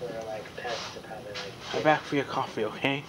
I'm back for your coffee, okay?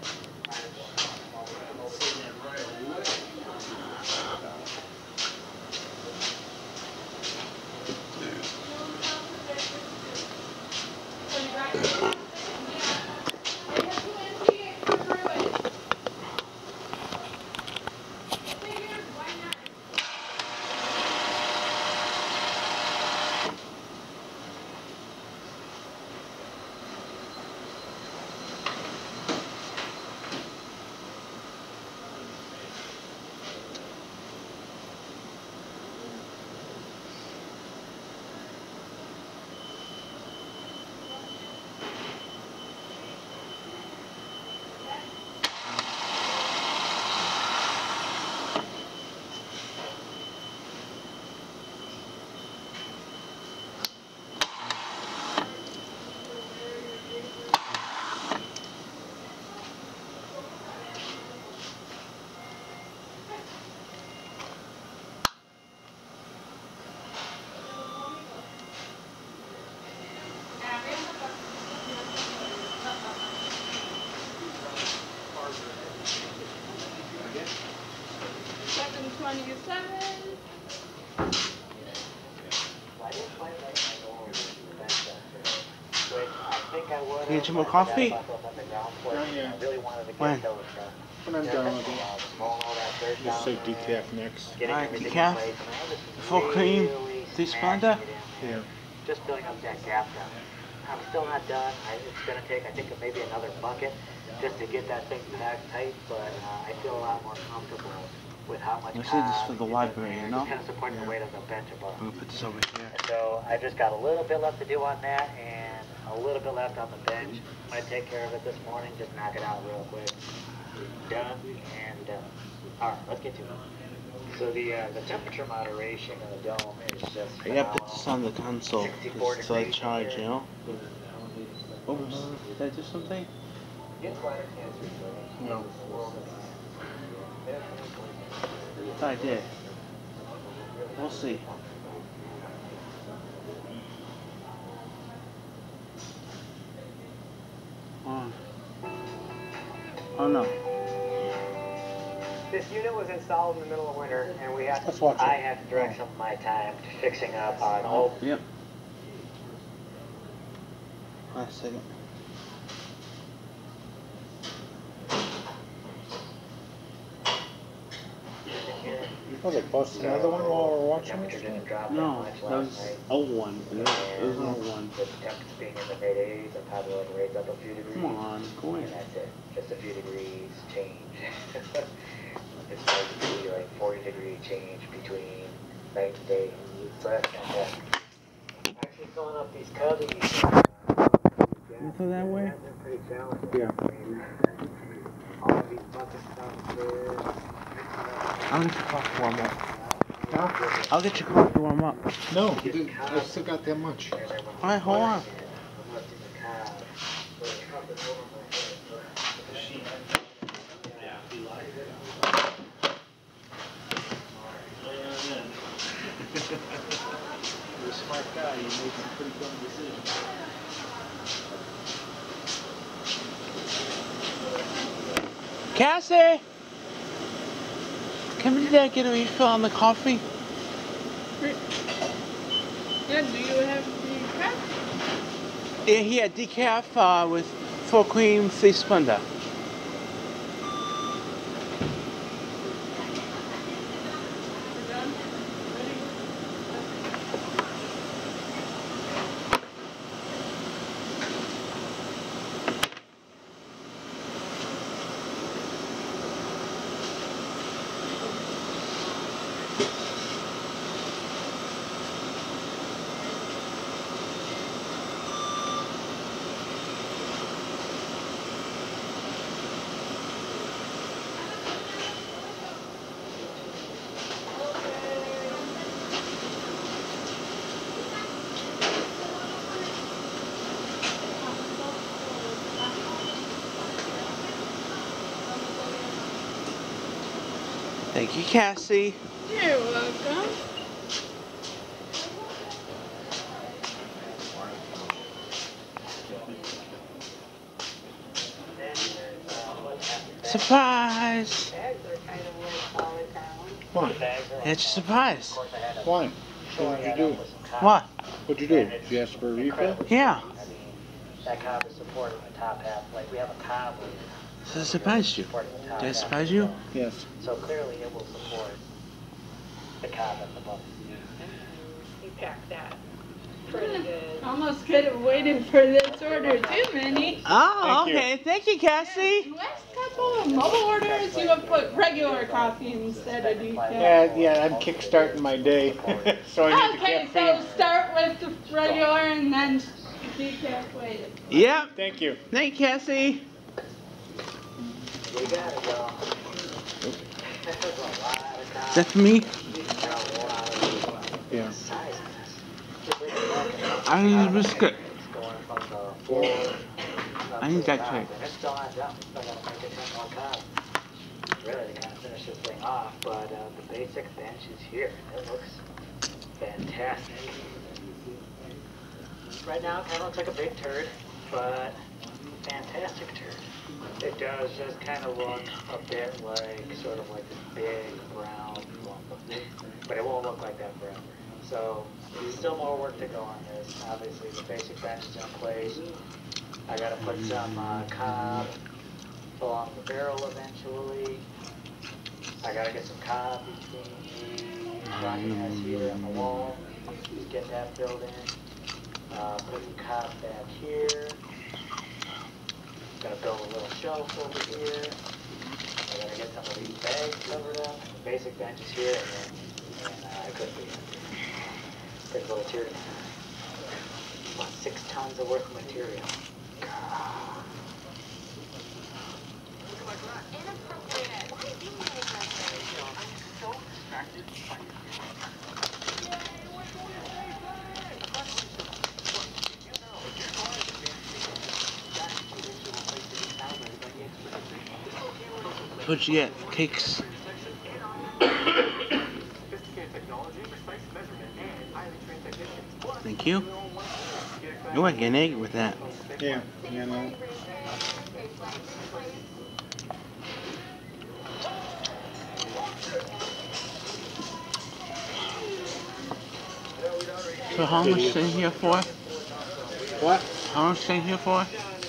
Can you get more coffee? Yeah. When? When I'm done with it. Just say decaf next. Alright, decaf. Full cream. 3 Splenda. Yeah. Just filling up that gap now. I'm still not done. It's going to take, I think, maybe another bucket just to get that thing packed tight, but I feel a lot more comfortable with how much This is for the library, you know? kind of supporting the weight of the bench above. I'm gonna put this over here. So I just got a little bit left to do on that and a little bit left on the bench. I'm going to take care of it this morning, just knock it out real quick. Done and done. Alright, let's get to it. So the temperature moderation of the dome is just I gotta put this on the console. It's to like charge, you know? Oops. Did I do something? No. I thought I did. We'll see. Oh no. This unit was installed in the middle of winter, and Let's watch it. I had to direct some of my time to fixing up on old. Yep. Last second. Oh, they posted another one while we're watching Temperature it? didn't drop No, that much that last was night. 01. It was 01. With the temps being in the mid-80s, I probably would raise up a few degrees. Come on, go in. And that's it. Just a few degrees change. It's like maybe like 40 degree change between night and day. So that's fantastic. Actually filling up these cubbies. You throw that way? They're pretty challenging. Yeah. I mean, all of these buckets downstairs. I'll get your coffee warm up. Huh? I'll get your coffee warm up. No, I still got that much. Alright, hold on. You're a smart guy, you make some pretty dumb decisions. Cassie! Can we get a refill on the coffee? Yeah, do you have decaf? Yeah, he had decaf with full cream, 3 Splenda. We're done? Ready? Thank you, Cassie. You're welcome. Surprise! Bags are kind of like solid down. Why? It's a surprise. Of course, I had to Why? shore What did that you up do? with some copper. What? What'd you do? Did you ask for a refill? Yeah. I mean, that cob is supporting the top half. Like, we have a cob with Does it surprise you? supporting the top Did it half surprise of the you? dome. Yes. So clearly it will support the cob at the bottom. You packed that pretty good. Almost could have waited for this order too, Minnie. Oh, Thank you. okay. Thank you, Cassie. Last couple of mobile orders, you have put regular coffee instead of decaf. Yeah, I'm kickstarting my day, so I need the Okay, so caffeine. start with the regular and then decaf later. Yep. Thank you. Thank you, Cassie. You got it, y'all. That was a lot of cob. Is that for me? You can tell a lot of Yeah. the size of this. Just leave it like I need a biscuit. It's going from the floor up I to need the that top, tray. and it's still not done. We still gotta make it 10 more cob. Really, to kind of finish this thing off, but the basic bench is here. It looks fantastic. Right now, it kind of looks like a big turd, but fantastic turd. It does just kind of look a bit like, sort of like this big brown lump. But it won't look like that forever. So, still more work to go on this. Obviously, the basic bench is in place. I gotta put some cob along the barrel eventually. I gotta get some cob between the rocking house here and the wall. Just get that filled in. Put some cob back here. Gonna build a little shelf over here. I gotta get some of these bags covered up. The basic bench is here, and I could be big little tear. About 6 tons of worth of material. What'd you get? Cakes. Thank you. You want to get an egg with that. Yeah, you know. So how much stay here for? What? How much stay here for?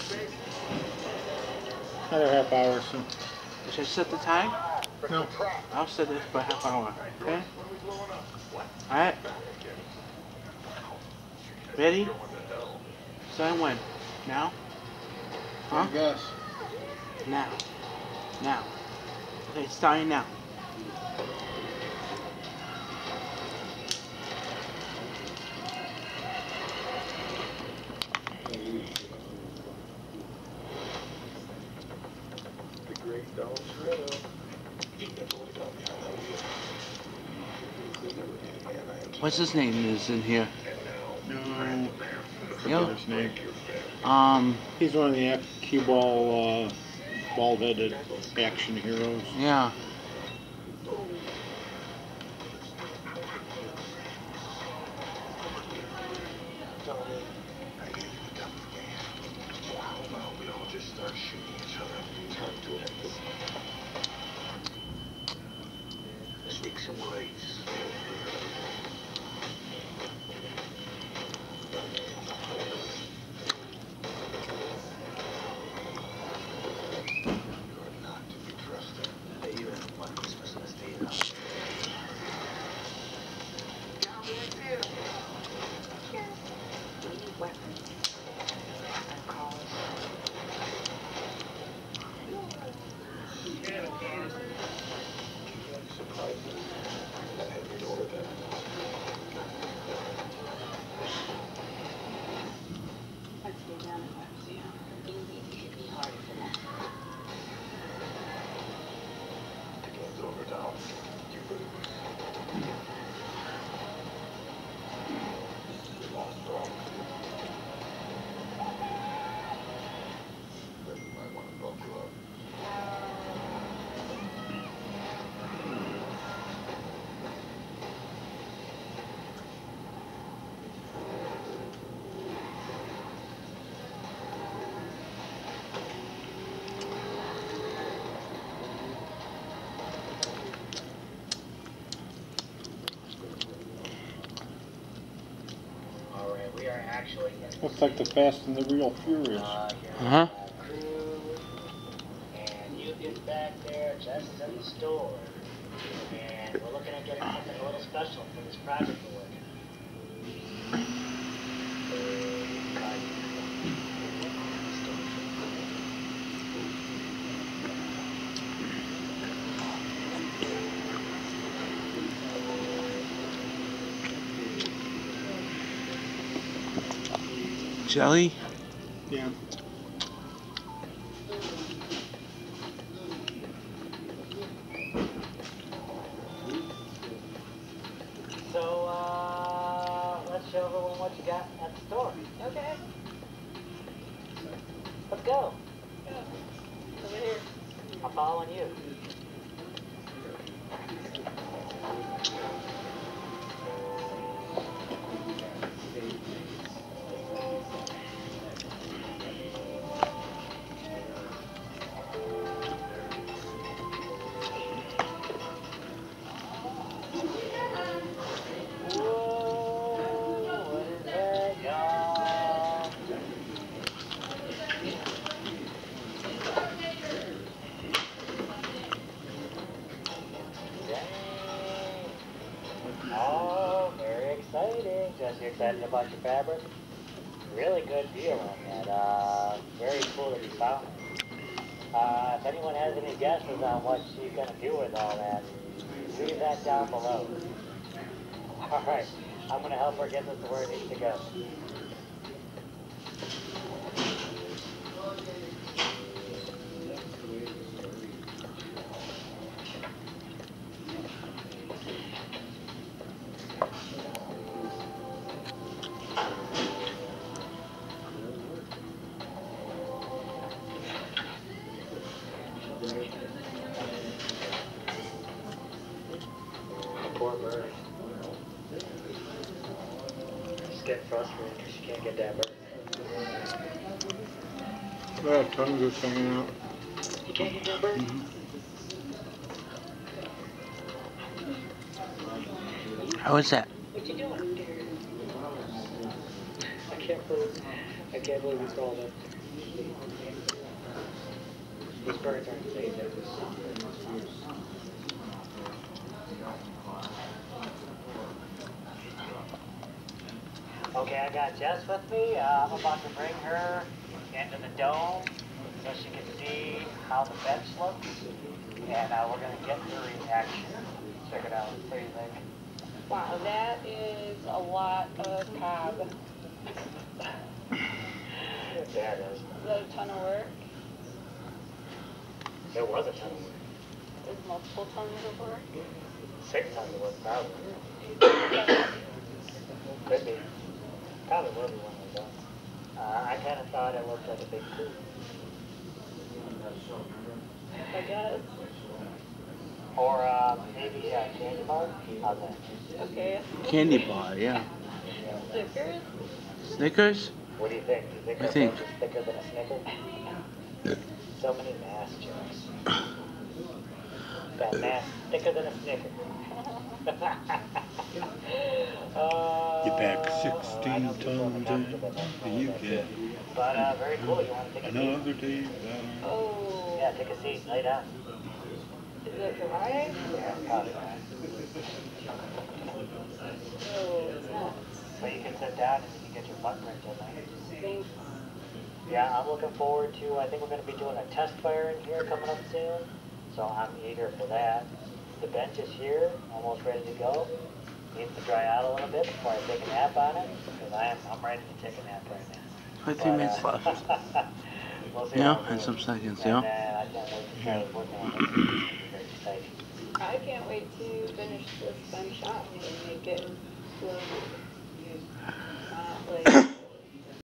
Another half hour or so. Should I set the time? No. I'll set this for half hour. Okay? Alright? Ready? Starting when? Now? Huh? I guess. Now. Now. Okay, starting now. What's his name is in here? No. Yeah. Forget his name. He's He's one of the cue ball, bald-headed action heroes. yeah. Looks like the Fast and the Real Furious. Uh-huh. And you get back there just in the store. And we're looking at getting something a little special for this project we're working on. Jelly? Yeah. So, let's show everyone what you got at the store. Okay. Let's go. Over here. I'm following you. Oh, very exciting. Jesse, excited about your fabric? Really good deal on that. Very cool that you found it. If anyone has any guesses on what she's going to do with all that, leave that down below. Alright, I'm going to help her get this to where it needs to go. Poor bird. She's getting frustrated because she can't get that bird. Yeah, tongues are hanging out. You can't get that bird? How is that? What you doing? I can't believe it's called it. These birds aren't safe. Okay, I got Jess with me. I'm about to bring her into the dome so she can see how the bench looks. And we're going to get her reaction. Check it out. What do you think? Wow, that is a lot of cob. There it is. Is that a ton of work? There was a ton of work. There's multiple tons of work. 6 tons of work, probably. Could be. Probably will be one of them. I kind of thought it looked like a big coup. I guess. Or maybe a candy bar? How's that? Okay. Candy bar, yeah. Stickers? Snickers? What do you think? Do you think I our think- bench is thicker than a Snicker? So many mass jokes. That mass thicker than a Snicker. You pack 16 tons in the UK. But very cool. You want to take a seat? Another day. Oh. Yeah, take a seat. Lay down. Is it dry? Yeah, probably right. Oh, it's not. So you can sit down and you can get your butt print in there. Thanks. Yeah, I'm looking forward to, I think we're going to be doing a test fire in here coming up soon. So I'm eager for that. The bench is here, almost ready to go. Needs to dry out a little bit before I take a nap on it, because I'm ready to take a nap right now. 15 minutes left. We'll see Yeah, how we and do. some seconds, And yeah. I can't wait to start working on it. It's gonna be very exciting. I can't wait to finish this bench up and make it look not like